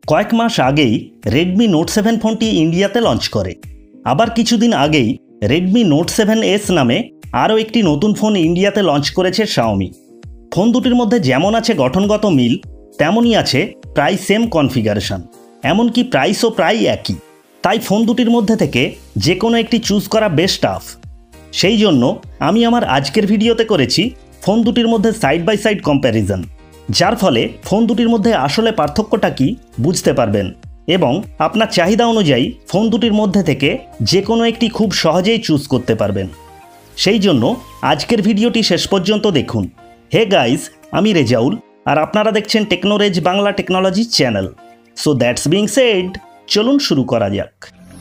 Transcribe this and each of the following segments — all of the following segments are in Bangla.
কয়েক মাস আগেই রেডমি নোট 7 ফোনটি ইন্ডিয়াতে লঞ্চ করে। আবার কিছুদিন আগেই রেডমি নোট 7S নামে আরও একটি নতুন ফোন ইন্ডিয়াতে লঞ্চ করেছে শাওমি। ফোন দুটির মধ্যে যেমন আছে গঠনগত মিল, তেমনই আছে প্রায় সেম কনফিগারেশন, এমনকি প্রাইসও প্রায় একই। তাই ফোন দুটির মধ্যে থেকে যে কোনো একটি চুজ করা বেশ টাফ। সেই জন্য আমি আমার আজকের ভিডিওতে করেছি ফোন দুটির মধ্যে সাইড বাই সাইড কম্প্যারিজন, যার ফলে ফোন দুটির মধ্যে আসলে পার্থক্যটা কি বুঝতে পারবেন এবং আপনার চাহিদা অনুযায়ী ফোন দুটির মধ্যে থেকে যে কোনো একটি খুব সহজেই চুজ করতে পারবেন। সেই জন্য আজকের ভিডিওটি শেষ পর্যন্ত দেখুন। হে গাইজ, আমি রেজাউল আর আপনারা দেখছেন টেকনোরেজ Bangla technology channel. So that's being said, চলুন শুরু করা যাক।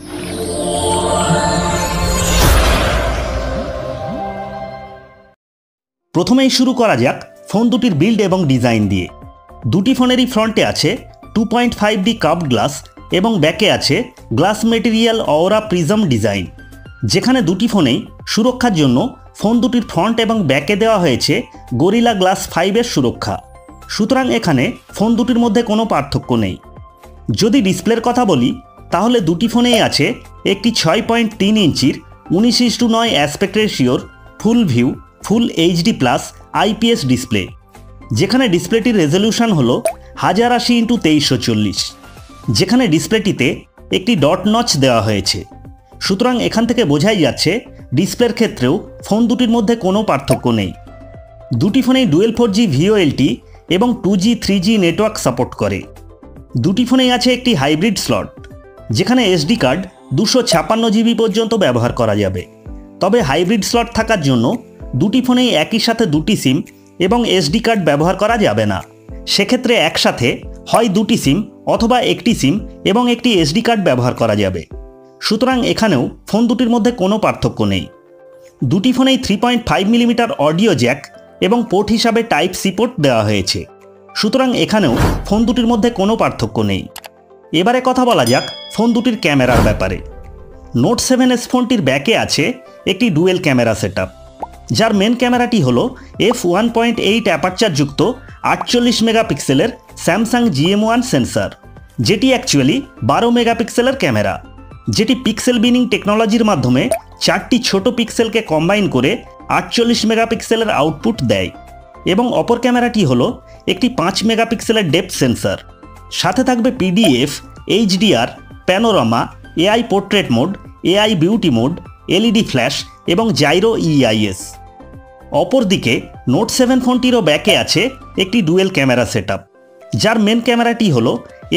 প্রথমেই শুরু করা যাক ফোন দুটির বিল্ড এবং ডিজাইন দিয়ে। দুটি ফোনেরই ফ্রন্টে আছে 2.5D কার্ভড গ্লাস এবং ব্যাকে আছে glass material aura prism design, যেখানে দুটি ফোনেই সুরক্ষার জন্য ফোন দুটির ফ্রন্ট এবং ব্যাকে দেওয়া হয়েছে গরিলা গ্লাস 5-এর সুরক্ষা। সুতরাং এখানে ফোন দুটির মধ্যে কোনো পার্থক্য নেই। যদি ডিসপ্লের কথা বলি, তাহলে দুটি ফোনেই আছে একটি 6.3 ইঞ্চির 19:9 অ্যাসপেক্ট রেশিওর full view full HD plus IPS display, যেখানে ডিসপ্লেটির রেজলিউশন হল 1080x2340, যেখানে ডিসপ্লেটিতে একটি ডট নচ দেওয়া হয়েছে। সুতরাং এখান থেকে বোঝাই যাচ্ছে ডিসপ্লের ক্ষেত্রেও ফোন দুটির মধ্যে কোনো পার্থক্য নেই। দুটি ফোনেই ডুয়েল 4G VoLT এবং 2G 3G নেটওয়ার্ক সাপোর্ট করে। দুটি ফোনেই আছে একটি হাইব্রিড স্লট, যেখানে এসডি কার্ড 256GB পর্যন্ত ব্যবহার করা যাবে। তবে হাইব্রিড স্লট থাকার জন্য দুটি ফোনেই একই সাথে দুটি সিম এবং এসডি কার্ড ব্যবহার করা যাবে না। সেক্ষেত্রে একসাথে হয় দুটি সিম অথবা একটি সিম এবং একটি এসডি কার্ড ব্যবহার করা যাবে। সুতরাং এখানেও ফোন দুটির মধ্যে কোনো পার্থক্য নেই। দুটি ফোনেই 3.5mm অডিও জ্যাক এবং পোর্ট হিসাবে টাইপ সি পোর্ট দেওয়া হয়েছে। সুতরাং এখানেও ফোন দুটির মধ্যে কোনো পার্থক্য নেই। এবারে কথা বলা যাক ফোন দুটির ক্যামেরার ব্যাপারে। নোট 7S ফোনটির ব্যাকে আছে একটি ডুয়েল ক্যামেরা সেটআপ, যার মেন ক্যামেরাটি হল f1.8 অ্যাপারচারযুক্ত 48 মেগাপিক্সেলের স্যামসাং GM1 সেন্সর, যেটি অ্যাকচুয়ালি 12 মেগাপিক্সেলের ক্যামেরা, যেটি পিক্সেল বিনিং টেকনোলজির মাধ্যমে 4টি ছোট পিক্সেলকে কম্বাইন করে 48 মেগাপিক্সেলের আউটপুট দেয়। এবং অপর ক্যামেরাটি হল একটি 5 মেগাপিক্সেলের ডেপথ সেন্সর। সাথে থাকবে PDF, HDR, panorama, AI portrait mode, AI beauty mode, LED flash এবং জাইরো EIS। অপরদিকে নোট 7 ফোনটিরও ব্যাকে আছে একটি ডুয়েল ক্যামেরা সেটআপ, যার মেন ক্যামেরাটি হল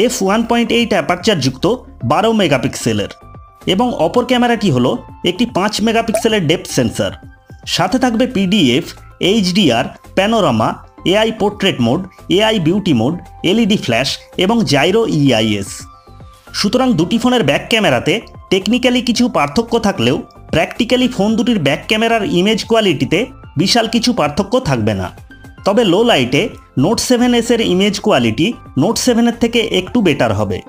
f1.8 অ্যাপারচারযুক্ত 12 মেগাপিক্সেলের এবং অপর ক্যামেরাটি হল একটি 5 মেগাপিক্সেলের ডেপথ সেন্সর। সাথে থাকবে PDF, HDR, panorama, AI portrait mode, AI beauty mode, LED flash এবং জাইরো EIS। সুতরাং দুটি ফোনের ব্যাক ক্যামেরাতে টেকনিক্যালি কিছু পার্থক্য থাকলেও প্র্যাকটিক্যালি ফোন দুটির ব্যাক ক্যামেরার ইমেজ কোয়ালিটিতে বিশাল কিছু পার্থক্য থাকবে না। তবে লো লাইটে নোট 7S এর ইমেজ কোয়ালিটি নোট 7 এর থেকে একটু বেটার হবে।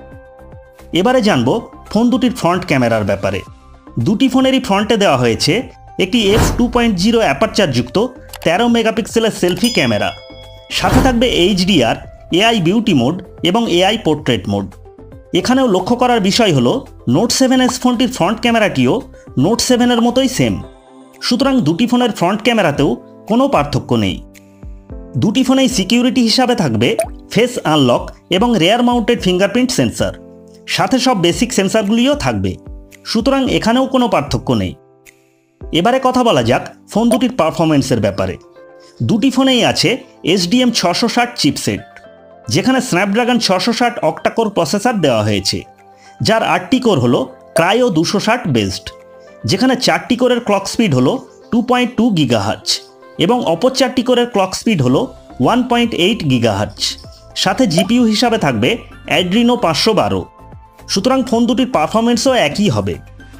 এবারে জানবো ফোন দুটির ফ্রন্ট ক্যামেরার ব্যাপারে। দুটি ফোনেরই ফ্রন্টে দেওয়া হয়েছে একটি f2.0 অ্যাপারচারযুক্ত 13 মেগাপিক্সেলের সেলফি ক্যামেরা। সাথে থাকবে HDR, AI বিউটি মোড এবং AI পোর্ট্রেট মোড। এখানেও লক্ষ্য করার বিষয় হলো নোট 7S ফোনটির ফ্রন্ট ক্যামেরাটিও নোট 7 এর মতোই সেম। সুতরাং দুটি ফোনের ফ্রন্ট ক্যামেরাতেও কোনো পার্থক্য নেই। দুটি ফোনেই সিকিউরিটি হিসাবে থাকবে ফেস আনলক এবং রেয়ার মাউন্টেড ফিঙ্গারপ্রিন্ট সেন্সর। সাথে সব বেসিক সেন্সরগুলিও থাকবে। সুতরাং এখানেও কোনো পার্থক্য নেই। এবারে কথা বলা যাক ফোন দুটির পারফরমেন্সের ব্যাপারে। দুটি ফোনেই আছে SDM 660 চিপসেট, যেখানে স্ন্যাপড্রাগন 660 অক্টাকোর প্রসেসর দেওয়া হয়েছে, যার 8টি কোর হল ক্রায়ো 260 বেসড, যেখানে 4টি কোরের ক্লক স্পিড হল 2.2 GHz এবং অপর 4টি কোরের ক্লক স্পিড হল 1.8 GHz। সাথে জিপিইউ হিসাবে থাকবে অ্যাড্রিনো 512। সুতরাং ফোন দুটির পারফরমেন্সও একই হবে।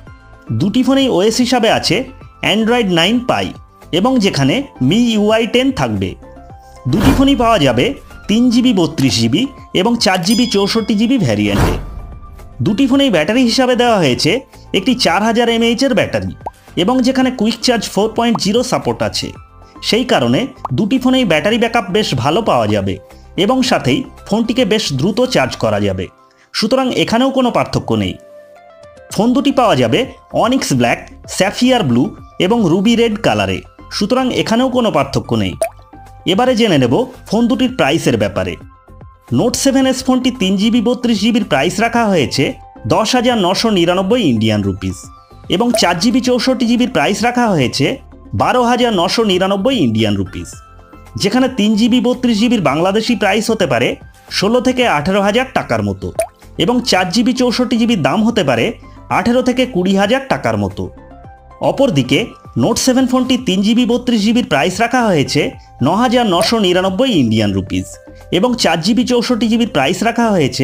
দুটি ফোনেই OS হিসাবে আছে অ্যান্ড্রয়েড 9 পাই এবং যেখানে MIUI 10 থাকবে। দুটি ফোনই পাওয়া যাবে 3GB 32GB এবং 4GB 64GB ভ্যারিয়েন্টে। দুটি ফোনেই ব্যাটারি হিসাবে দেওয়া হয়েছে একটি 4000 mAh এর ব্যাটারি এবং যেখানে কুইক চার্জ 4.0 সাপোর্ট আছে। সেই কারণে দুটি ফোনেই ব্যাটারি ব্যাকআপ বেশ ভালো পাওয়া যাবে এবং সাথেই ফোনটিকে বেশ দ্রুত চার্জ করা যাবে। সুতরাং এখানেও কোনো পার্থক্য নেই। ফোন দুটি পাওয়া যাবে অনিক্স ব্ল্যাক, স্যাফিয়ার ব্লু এবং রুবি রেড কালারে, সুতরাং এখানেও কোনো পার্থক্য নেই। এবারে জেনে নেব ফোন দুটির প্রাইসের ব্যাপারে। নোট 7S ফোনটি 3GB 32GBর প্রাইস রাখা হয়েছে 10,999 ইন্ডিয়ান রুপিস এবং 4GB 64GBর প্রাইস রাখা হয়েছে 12,999 ইন্ডিয়ান রুপিস, যেখানে 3GB 32GBর বাংলাদেশি প্রাইস হতে পারে 16 থেকে 18,000 টাকার মতো এবং 4GB 64GBর দাম হতে পারে 18 থেকে 20,000 টাকার মতো। অপরদিকে নোট 7 ফোনটি 3GB 32GBর প্রাইস রাখা হয়েছে 9,999 ইন্ডিয়ান রুপিস এবং 4GB 64GBর প্রাইস রাখা হয়েছে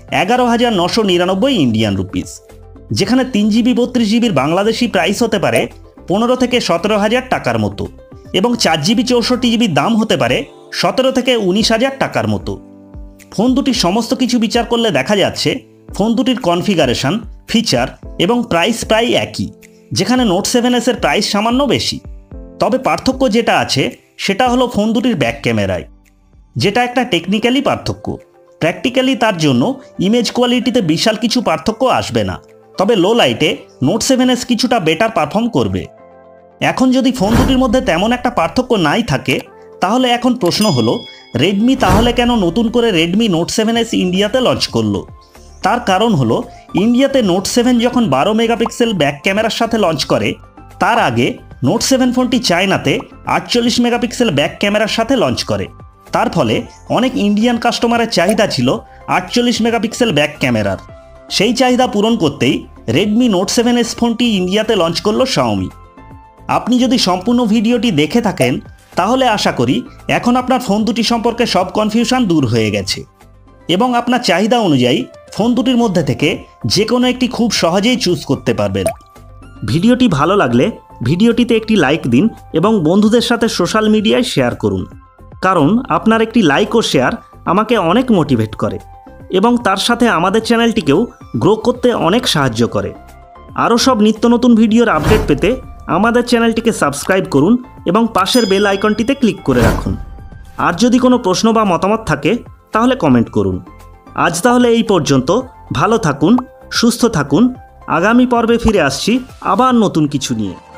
11,999 ইন্ডিয়ান রুপিস, যেখানে 3GB 32GBর বাংলাদেশি প্রাইস হতে পারে 15 থেকে 17,000 টাকার মতো এবং 4GB 64GBর দাম হতে পারে 17 থেকে 19,000 টাকার মতো। ফোন দুটির সমস্ত কিছু বিচার করলে দেখা যাচ্ছে ফোন দুটির কনফিগারেশন, ফিচার এবং প্রাইস প্রায় একই, যেখানে নোট 7S এর প্রাইস সামান্য বেশি। তবে পার্থক্য যেটা আছে সেটা হলো ফোন দুটির ব্যাক ক্যামেরায়, যেটা একটা টেকনিক্যালি পার্থক্য। প্র্যাকটিক্যালি তার জন্য ইমেজ কোয়ালিটিতে বিশাল কিছু পার্থক্য আসবে না, তবে লো লাইটে নোট 7S কিছুটা বেটার পারফর্ম করবে। এখন যদি ফোন দুটির মধ্যে তেমন একটা পার্থক্য নাই থাকে, তাহলে এখন প্রশ্ন হলো রেডমি তাহলে কেন নতুন করে রেডমি নোট 7S ইন্ডিয়াতে লঞ্চ করলো? তার কারণ হলো ইন্ডিয়াতে নোট 7 যখন 12 মেগাপিক্সেল ব্যাক ক্যামেরার সাথে লঞ্চ করে, তার আগে নোট 7 ফোনটি চায়নাতে 48 মেগাপিক্সেল ব্যাক ক্যামেরার সাথে লঞ্চ করে। তার ফলে অনেক ইন্ডিয়ান কাস্টমারের চাহিদা ছিল 48 মেগাপিক্সেল ব্যাক ক্যামেরার। সেই চাহিদা পূরণ করতেই রেডমি নোট 7S ফোনটি ইন্ডিয়াতে লঞ্চ করলো শাওমি। আপনি যদি সম্পূর্ণ ভিডিওটি দেখে থাকেন তাহলে আশা করি এখন আপনার ফোন দুটি সম্পর্কে সব কনফিউশন দূর হয়ে গেছে এবং আপনার চাহিদা অনুযায়ী ফোন দুটির মধ্যে থেকে যে কোনো একটি খুব সহজেই চুজ করতে পারবেন। ভিডিওটি ভালো লাগলে ভিডিওটিতে একটি লাইক দিন এবং বন্ধুদের সাথে সোশ্যাল মিডিয়ায় শেয়ার করুন, কারণ আপনার একটি লাইক ও শেয়ার আমাকে অনেক মোটিভেট করে এবং তার সাথে আমাদের চ্যানেলটিকেও গ্রো করতে অনেক সাহায্য করে। আরও সব নিত্য নতুন ভিডিওর আপডেট পেতে আমাদের চ্যানেলটিকে সাবস্ক্রাইব করুন এবং পাশের বেল আইকনটিতে ক্লিক করে রাখুন। আর যদি কোনো প্রশ্ন বা মতামত থাকে তাহলে কমেন্ট করুন। আজ তাহলে এই পর্যন্ত। ভালো থাকুন, সুস্থ থাকুন। আগামী পর্বে ফিরে আসছি আবার নতুন কিছু নিয়ে।